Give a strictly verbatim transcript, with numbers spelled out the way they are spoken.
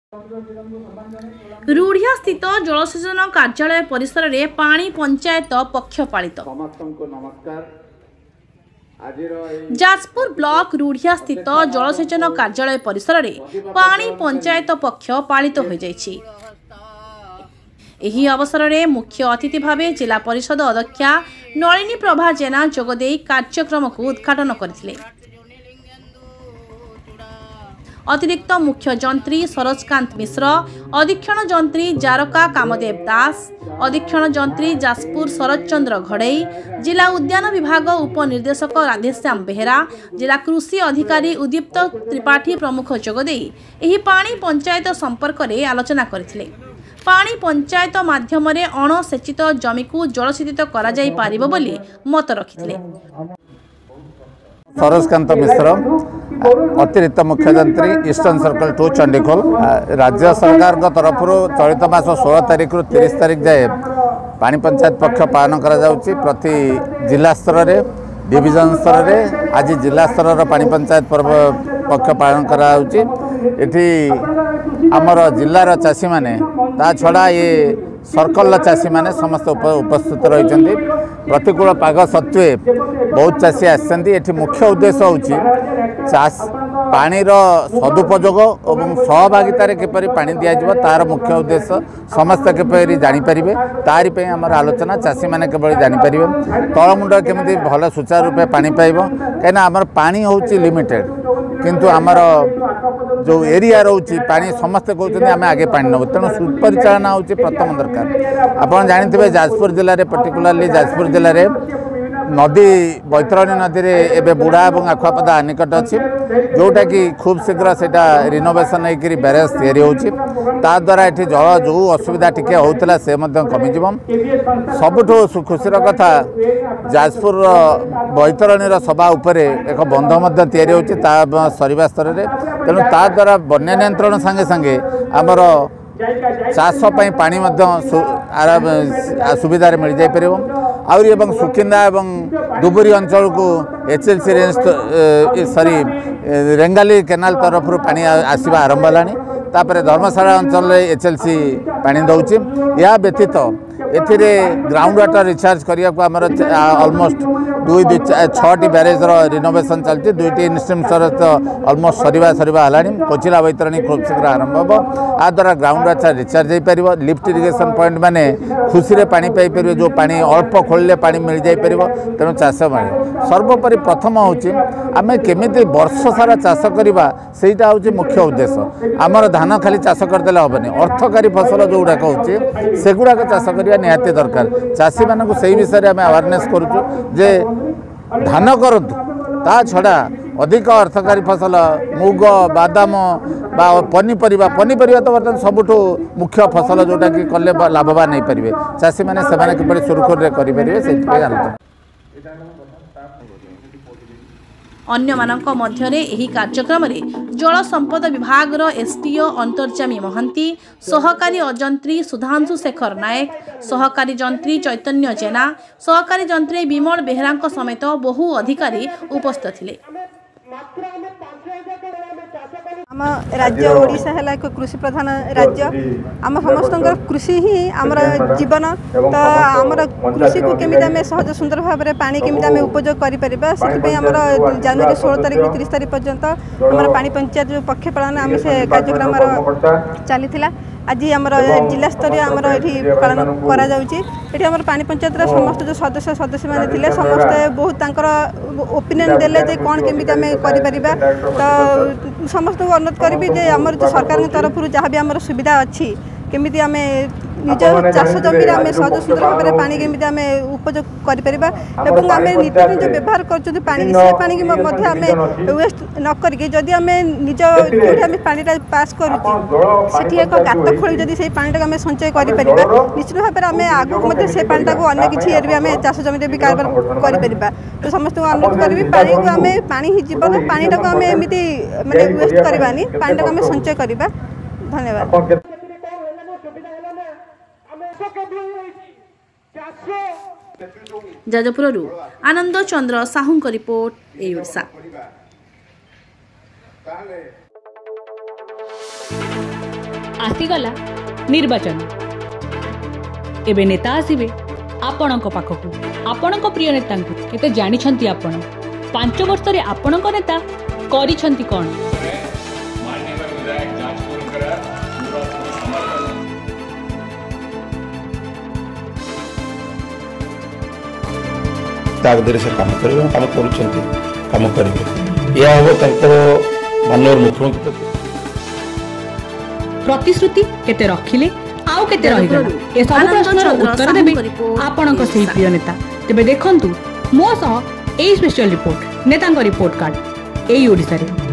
रूढ़िया स्थित जलसेचन कार्यालय परिसर में पानी पंचायत पक्ष पालित। जाजपुर ब्लॉक रूढ़िया स्थित जलसेचन कार्यालय परिसर में पानी पंचायत पक्ष पालित हो जाइछि। एही अवसर में मुख्य अतिथि भावे जिला परिषद अध्यक्षा नलिनी प्रभा जेना जोगदे कार्यक्रम को उद्घाटन करथिले। अतिरिक्त मुख्य जंत्री सरोजकांत मिश्र, अधीक्षण जंत्री जारका कामदेव दास, अधीक्षण जंत्री जाजपुर शरद चंद्र घड़ई, जिला उद्यान विभाग उपनिर्देशक राधेश्याम बेहेरा, जिला कृषि अधिकारी उदीप्त त्रिपाठी प्रमुख जोगदे एही पानी पंचायत संपर्क में आलोचना करथिले। पानी पंचायत माध्यम अणसेचित जमी को जलसेचित करा जाई पारिबो बोली मत रखिथिले। सरोजकांत मिश्र, अतिरिक्त मुख्य जंत्री ईस्टर्न सर्कल टू चंडीखोल। राज्य सरकार तरफ चलित मास सोलह तारीख रु तीस तारीख जाए पानी पंचायत पक्ष पालन करा जाउची। प्रति जिला स्तर रे डिविजन स्तर रे आज जिला स्तर पानी पंचायत पर्व पक्ष पालन करा जाउची। एठी आमर जिलार चाषी माने ता छड़ा ये सर्कल चाषी माने समस्त उपस्थित रही। प्रतिकूल पाग सत्वे बहुत चाषी आसछन्ती। एठी मुख्य उद्देश्य होउची चाष पानीर सदुपयोग और सहभागितार किपरि पानी दिया तार मुख्य उद्देश्य समस्त किपरि जानीपर तारी पे आमर आलोचना। चाषी मैंने केवल जानीपर तलमुंड केमी भल सुचारू रूपे पानी पाइब कहीं आमर पानी होउची लिमिटेड किंतु आमर जो एरिया रोची पानी समस्ते कहते आम आगे पानी नब तेणु सुपरिचालना होची प्रथम दरकार। आपन जानिथिबे जाजपुर जिले में पर्टिकुलारली जाजपुर जिले में नदी बैतरणी नदी रे एबे बुढ़ा और आखुआपदा निकट अच्छी जोटा कि खूब शीघ्र से रिनोवेशन होकर ब्यारेज तैयारी होची। ता द्वारा ये जल जो असुविधा टिके होता से कमिज। सबुठ खुशीर कथा जाजपुर बैतरणी सभा उपरे एक बंध तैयारी होची सरीवा स्तर में। तेणु ता द्वारा बन्या नियंत्रण संगे संगे आमर चाष पानी सुविधा मिल जापर आउरी एवं सुकिंदा एवं दुबुरी अंचल को H L C range sorry Rengali canal तरफ पानी आसवा आरंभ है। तापर धर्मशाला अंचल एच एल सी पानी दौची। या व्यतीत एथिरे ग्राउंड वाटर रिचार्ज करने को आमर अलमोस्ट दुई दुई छटी ब्यारेज रिनोवेशन चलती। दुईटी इनस्ट्रूमेंट तो अलमोस्ट सरीवा सरीवा है। कोचिला बैतरणी खूब शीघ्र आरंभ हो आ द्वारा ग्राउंड वाटर रिचार्ज हो पार। लिफ्ट इरिगेशन पॉइंट माने खुशी रे पानी पाई पारे जो पानी अल्प खोलिले पानी मिल जाई पार। तेणु चाष माने सर्वोपरि प्रथम होची आमे केमिति वर्ष सारा चाष करबा सेटा होची मुख्य उद्देश्य। आमर धान खाली चाष करदेले हेबनी अर्थकारी फसल जो गुड़ाक होची सेगुड़ाक चाष करबा निहाती दरकार। चाषी मानक से विषय में अवेयरनेस करूँ जे धान करतु ता छड़ा अधिक अर्थकारी फसल मुग बादाम बा पनीपरिया पनीपरिया तो बर्तमान सबुठ मुख्य फसल जोटा कि कले लाभवान नहीं पारे। चाषी मैंने से किपरि सुरखुरी करेंगे से आलोचना। अन्य मानक मध्यरे एही कार्यक्रम रे जल संपद विभाग रो एसटीओ अंतर्जामी महांती, सहकारी अजंत्री सुधांशु शेखर नायक, सहकारी जंत्री चैतन्य जेना, सहकारी जंत्री विमल बेहरा समेत बहु अधिकारी उपस्थित थिले। आम राज्य ओडिशा है एक कृषि प्रधान राज्य। आम समस्त कृषि ही आमर जीवन। तो आमर कृषि को केमी आम सहज सुंदर भाव में पानी केमी आम उपयोग कर जनवरी सोलह तारीख रु तीस तारीख पर्यंत आम पानी पंचायत जो पक्ष पालन आम से कार्यक्रम चली। आज आमर जिला स्तरीय आमर ये पालन कर पानी पंचायत समस्त जो सदस्य सदस्य मैंने थे समस्ते बहुत ओपिनियन देले जे कौन केमी आम कर। तो समस्त को अनुरोध करी जे आमर जो सरकार की तरफ जहाँ भी आमर सुविधा अच्छी केमी आम निज चाष जमी आम सहज सुंदर भाव में पानी केमी आम उपयोग कर आम नित्य जो व्यवहार कर पानी से पानी की आम वेस्ट न करके जदि आम निज जो पानी पास करुँचे एक गात खोली जदि से पानी आम संचय कर निश्चित भाव में आम आगू से पानी को अन्य किसी एरिया आम चाष जमी भी कारबार कर। तो समस्त को अनुरोध करी पानी को आम पानी ही जीवन पानी टाक आम एमती माने वेस्ट करवानी पानी टाक आम संचय करवा। धन्यवाद। जाजपुरु आनंद चंद्र साहू को रिपोर्ट ए ओडिशा। आसीगला निर्वाचन एबे नेता आसीबे आपणक पाखकु आपणक प्रिय नेता केते जानिछंती आपण पांच वर्ष रे आपणक नेता करिछंती कोन तागदरे से काम कर काम करुछंती काम करिवे या हो तंकर मानवर मुख्यमंत्री प्रतिश्रुति केते रखिले आउ केते रहिगला ए सब प्रश्नर उत्तर देबे आपणक सेही प्रिय नेता तेबे देखंतु मो सह ए स्पेशल रिपोर्ट नेतांक रिपोर्ट कार्ड ए ओडिसा रे।